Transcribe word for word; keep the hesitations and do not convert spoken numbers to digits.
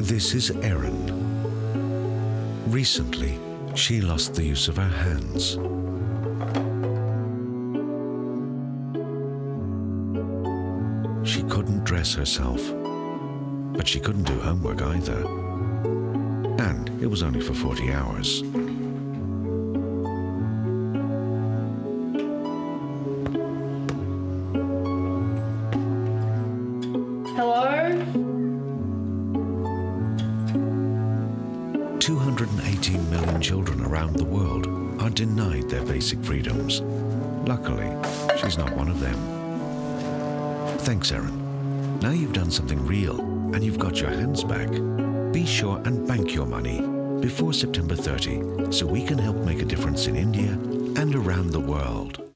This is Erin. Recently, she lost the use of her hands. She couldn't dress herself, but she couldn't do homework either. And it was only for forty hours. Hello? two hundred eighteen million children around the world are denied their basic freedoms. Luckily, she's not one of them. Thanks, Erin. Now you've done something real and you've got your hands back. Be sure and bank your money before September thirtieth so we can help make a difference in India and around the world.